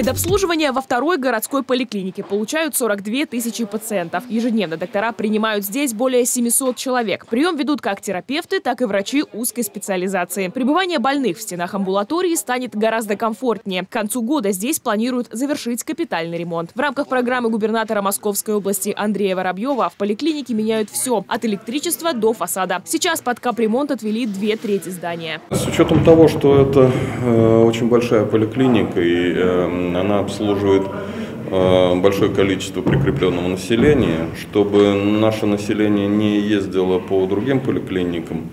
Медобслуживание во второй городской поликлинике получают 42 тысячи пациентов. Ежедневно доктора принимают здесь более 700 человек. Прием ведут как терапевты, так и врачи узкой специализации. Пребывание больных в стенах амбулатории станет гораздо комфортнее. К концу года здесь планируют завершить капитальный ремонт. В рамках программы губернатора Московской области Андрея Воробьева в поликлинике меняют все, от электричества до фасада. Сейчас под капремонт отвели 2/3 здания. С учетом того, что это очень большая поликлиника и она обслуживает большое количество прикрепленного населения, чтобы наше население не ездило по другим поликлиникам,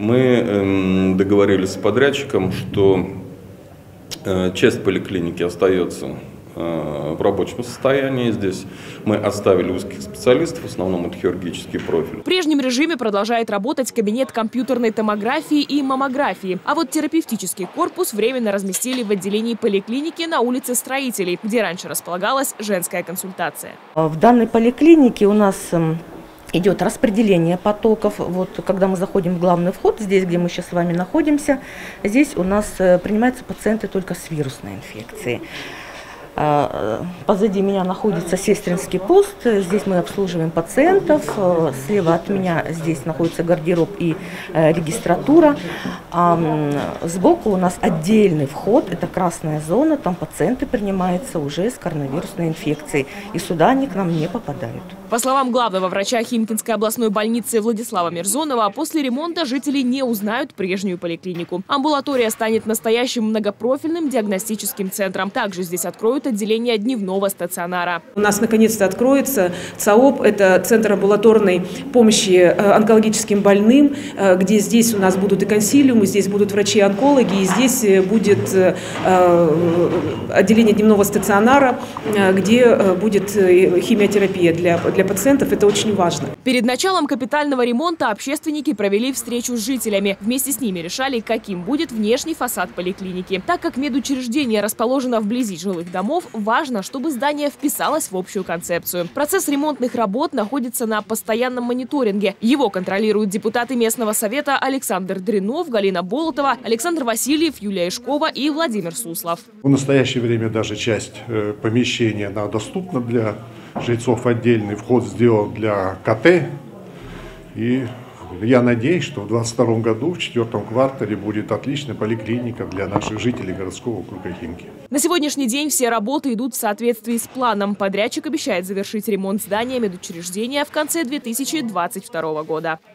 мы договорились с подрядчиком, что часть поликлиники остается в рабочем состоянии. Здесь мы оставили узких специалистов, в основном это хирургический профиль. В прежнем режиме продолжает работать кабинет компьютерной томографии и маммографии. А вот терапевтический корпус временно разместили в отделении поликлиники на улице Строителей, где раньше располагалась женская консультация. В данной поликлинике у нас идет распределение потоков. Вот когда мы заходим в главный вход, здесь, где мы сейчас с вами находимся, здесь у нас принимаются пациенты только с вирусной инфекцией. Позади меня находится сестринский пост, здесь мы обслуживаем пациентов, слева от меня здесь находится гардероб и регистратура, сбоку у нас отдельный вход, это красная зона, там пациенты принимаются уже с коронавирусной инфекцией, и сюда они к нам не попадают. По словам главного врача Химкинской областной больницы Владислава Мирзонова, после ремонта жители не узнают прежнюю поликлинику. Амбулатория станет настоящим многопрофильным диагностическим центром. Также здесь откроют отделение дневного стационара. У нас наконец-то откроется ЦАОП, это Центр амбулаторной помощи онкологическим больным, где здесь у нас будут и консилиумы, здесь будут врачи-онкологи, и здесь будет отделение дневного стационара, где будет химиотерапия для пациентов. Это очень важно. Перед началом капитального ремонта общественники провели встречу с жителями. Вместе с ними решали, каким будет внешний фасад поликлиники. Так как медучреждение расположено вблизи жилых домов, важно, чтобы здание вписалось в общую концепцию. Процесс ремонтных работ находится на постоянном мониторинге. Его контролируют депутаты местного совета Александр Дринов, Галина Болотова, Александр Васильев, Юлия Ишкова и Владимир Суслов. В настоящее время даже часть помещения доступна для жильцов, отдельный вход сделан для КТ. И я надеюсь, что в 2022 году, в 4-м квартале, будет отличная поликлиника для наших жителей городского округа Химки. На сегодняшний день все работы идут в соответствии с планом. Подрядчик обещает завершить ремонт здания медучреждения в конце 2022 года.